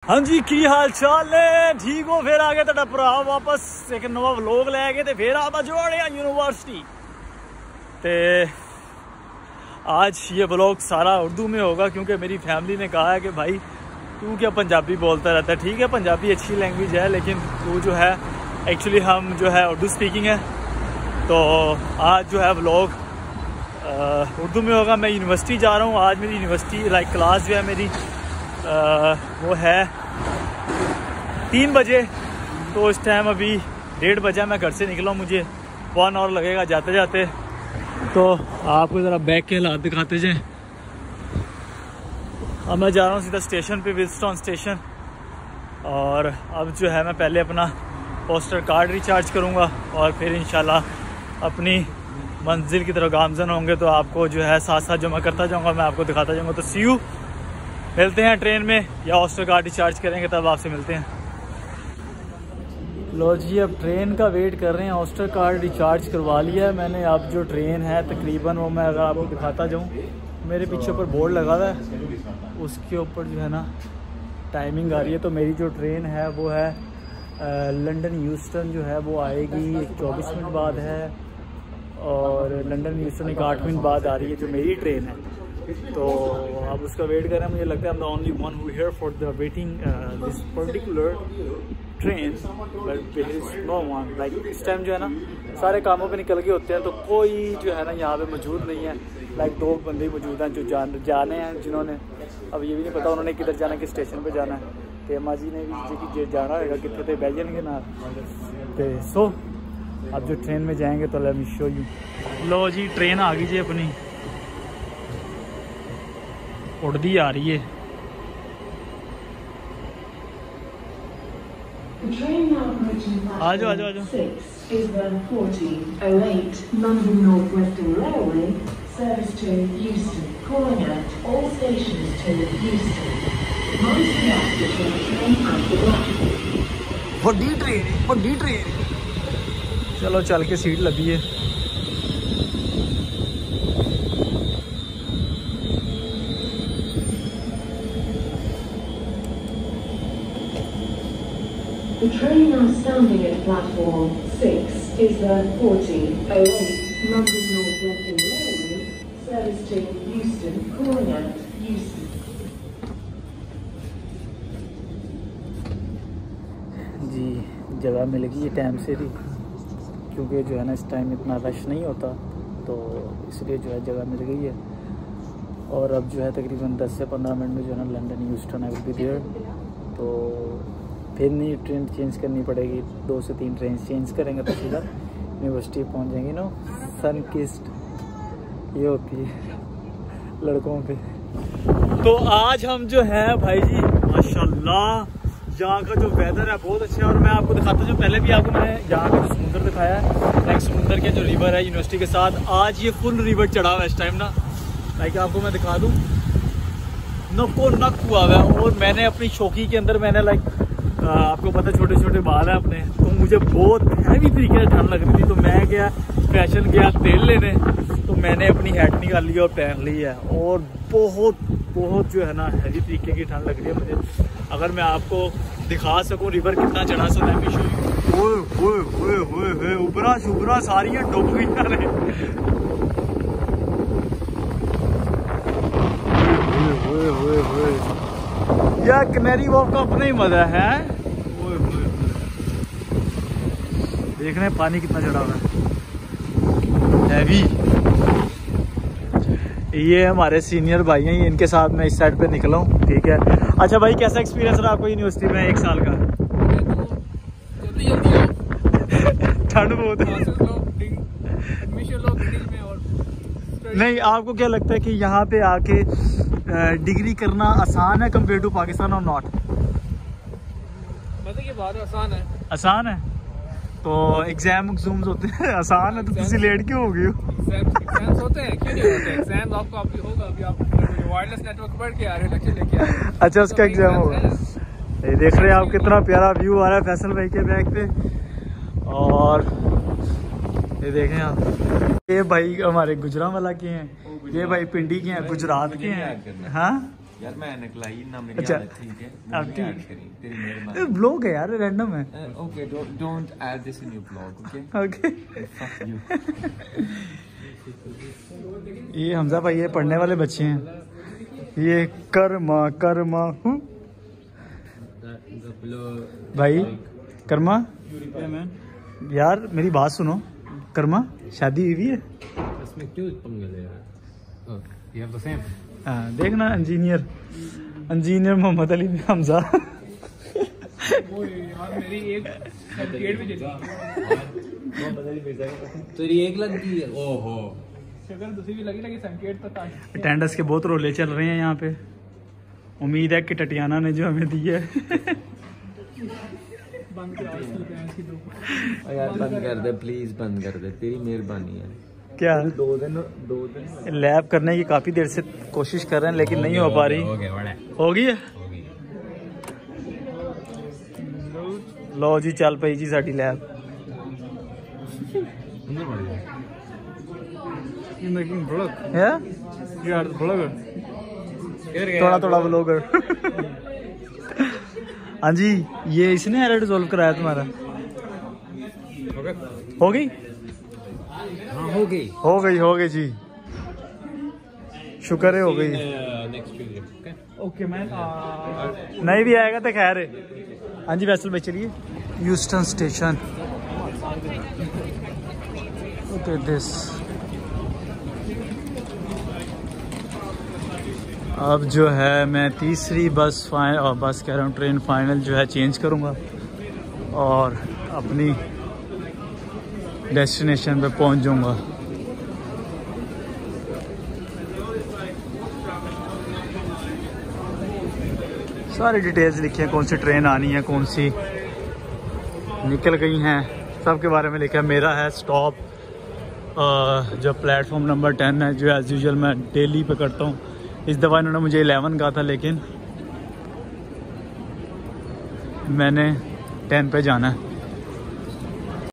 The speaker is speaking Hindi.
हाँ जी की हाल चाल है? ठीक हो? फिर आ गया तुहाडा भरा वापस एक नवा व्लॉग लैके ते फिर आप जोड़े यूनिवर्सिटी। ते आज ये व्लॉग सारा उर्दू में होगा क्योंकि मेरी फैमिली ने कहा है कि भाई तू क्या पंजाबी बोलता रहता है। ठीक है, पंजाबी अच्छी लैंग्वेज है लेकिन तू जो है एक्चुअली हम जो है उर्दू स्पीकिंग है, तो आज जो है व्लॉग उर्दू में होगा। मैं यूनिवर्सिटी जा रहा हूँ आज। मेरी यूनिवर्सिटी लाइक क्लास जो है मेरी वो है 3 बजे, तो इस टाइम अभी 1:30 बजा। मैं घर से निकला हूँ, मुझे 1 आवर लगेगा जाते जाते। तो आपको ज़रा बैक के हालात दिखाते जाएँ। अब मैं जा रहा हूँ सीधा स्टेशन पे, विल्सटन स्टेशन। और अब जो है मैं पहले अपना पोस्टर कार्ड रिचार्ज करूँगा और फिर इंशाल्लाह अपनी मंजिल की तरफ गामजन होंगे। तो आपको जो है साथ साथ जो मैं करता जाऊँगा मैं आपको दिखाता जाऊँगा। तो सी यू, मिलते हैं ट्रेन में या हॉस्टल कार्ड रिचार्ज करेंगे तब आपसे मिलते हैं। लो जी, अब ट्रेन का वेट कर रहे हैं। हॉस्टल कार्ड रिचार्ज करवा लिया है मैंने। अब जो ट्रेन है तकरीबन वो मैं अगर आपको दिखाता जाऊँ, मेरे पीछे ऊपर बोर्ड लगा हुआ है, उसके ऊपर जो है ना टाइमिंग आ रही है। तो मेरी जो ट्रेन है वो है लंदन ह्यूस्टन जो है वो आएगी 24 मिनट बाद है, और लंदन ह्यूस्टन एक 8 मिनट बाद आ रही है जो मेरी ट्रेन है। तो अब उसका वेट कर रहे हैं। मुझे लगता है I'm the only one who here for the waiting this particular train, but there is no one like इस टाइम जो है ना सारे कामों पे निकल गए होते हैं, तो कोई जो है ना यहाँ पे मौजूद नहीं है। लाइक 2 बंदे मौजूद हैं जो जाने हैं, जिन्होंने अब ये भी नहीं पता उन्होंने किधर जाना है, किस स्टेशन पे जाना है। तो अम्मा जी ने भी जाना होगा कितने थे बैजन के नाल। तो सो अब जो ट्रेन में जाएंगे तो लेट मी शो यू। लो जी, ट्रेन आ गई जी अपनी, उड़दी आ रही है। आ जाओ आ जाओ आ जाओ। बड़ी ट्रेन, बड़ी ट्रेन। चलो चल के सीट लगी है। The train now standing at platform 6 is the 4008 London North Western Railway, service to Euston, calling at Euston. जी, जगह मिल गई है टाइम से भी, क्योंकि जो है ना इस टाइम इतना रश नहीं होता, तो इसलिए जो है जगह मिल गई है। और अब जो है तकरीबन 10 से 15 मिनट में जो है ना London Houston I will be there. तो फिर नहीं ट्रेन चेंज करनी पड़ेगी, 2 से 3 ट्रेन चेंज करेंगे तो सीधा यूनिवर्सिटी पहुंच जाएंगे। नो सन किस्ट ये होती है लड़कों पे। तो आज हम जो है भाई जी माशाल्लाह यहाँ का जो वेदर है बहुत अच्छा है। और मैं आपको दिखाता हूँ, पहले भी आपको मैंने यहाँ का जो समुंदर दिखाया है, लाइक समुंदर के जो रिवर है यूनिवर्सिटी के साथ, आज ये फुल रिवर चढ़ा हुआ है इस टाइम ना। लाइक आपको मैं दिखा दूँ, नको नक हुआ है। और मैंने अपनी शौकी के अंदर मैंने लाइक आपको पता छोटे छोटे बाल है अपने, तो मुझे बहुत हैवी तरीके से ठंड लग रही थी। तो मैं गया फैशन गया तेल लेने, तो मैंने अपनी हैट निकाल ली और पहन ली है। और बहुत बहुत जो है ना हैवी तरीके की ठंड लग रही है मुझे। अगर मैं आपको दिखा सकूं रिवर कितना चढ़ा सो मैं उबरा शुबरा सारी डूब गई यार। कनेरी वॉक का अपना ही मजा है। देख रहे हैं पानी कितना चढ़ा हुआ है हैवी। ये हमारे सीनियर भाई हैं, इनके साथ मैं इस साइड पे निकला हूँ। ठीक है, अच्छा भाई कैसा एक्सपीरियंस रहा आपको यूनिवर्सिटी में 1 साल का? ठंड बहुत है। नहीं, आपको क्या लगता है कि यहाँ पे आके डिग्री करना आसान है कम्पेयर टू पाकिस्तान और नॉट? मतलब ये बात आसान है। आसान है तो एग्जाम होते हैं आसान है, तो तुम लेट क्यों हो गई हो? एग्जाम्स होते हैं, क्यों नहीं होते? एग्जाम आपको अभी होगा, अभी आप वायरलेस नेटवर्क पढ़ के आ रहे हो, लेक्चर लेके आ रहे हो। अच्छा, उसका एग्जाम होगा। ये देख रहे हैं आप कितना प्यारा व्यू आ रहा है फैसल भाई के बैग पे। और ये देखें आप, ये भाई हमारे गुजरांवाला के हैं, ये भाई पिंडी के हैं, गुजरात के हैं। हाँ यार मैं निकलाई ना मेरी अच्छा। आदत ठीक है अब मुझे ठीक। ऐड करी तेरी मेहरबानी ब्लॉग है यार, रैंडम है। Okay don't add this in your blog okay okay. Fuck you ये हमजा भाई, ये पढ़ने वाले बच्चे हैं। ये कर्मा कर्मा हूँ भाई। कर्मा यार मेरी बात सुनो, कर्मा शादी हुई है? इसमें क्यों पंगे ले रहा है? You have the same. हाँ देखना, इंजीनियर मोहम्मद अली में हमजा। वो यार मेरी एक सर्टिफिकेट भी चली तेरी 1 लाख की है ओहो शक्ल दूसरी भी लगी सर्टिफिकेट तो था। अटेंडेंस के बहुत रोले चल रहे हैं यहाँ पे। उम्मीद है कि टटियाना ने जो हमें दी है। बंद कर इसकी दो। यार बंद कर दे प्लीज बंद कर दे तेरी मेहरबानी है क्या 2 दिन लैब करने की काफी देर से कोशिश कर रहे हैं लेकिन नहीं हो पा रही। हो गया बड़ा हो गई है? लो जी चल पई जी साडी लैब। अंदर बढ़ गया इन मेकिंग ब्लॉग है यार ब्लॉगर थोड़ा थोड़ा ब्लॉगर। हाँ जी, ये इसने एरर रिजॉल्व कराया तुम्हारा? हो गई? हाँ हो गई हो गई जी, शुक्र है हो गई। नेक्स्ट वीडियो ओके मैन नहीं भी आएगा तो खैर है। हाँ जी वैसल भाई चलिए ह्यूस्टन स्टेशन। ओके दिस अब जो है मैं तीसरी बस कह रहा हूँ ट्रेन फाइनल जो है चेंज करूँगा और अपनी डेस्टिनेशन पे पहुँच जाऊँगा। सारी डिटेल्स लिखी हैं, कौन सी ट्रेन आनी है, कौन सी निकल गई हैं, सब के बारे में लिखा है। मेरा है स्टॉप जो प्लेटफॉर्म नंबर 10 है, जो एज़ यूजुअल मैं डेली पे करता हूँ। इस दफ़ा इन्होंने मुझे 11 कहा था लेकिन मैंने 10 पे जाना है।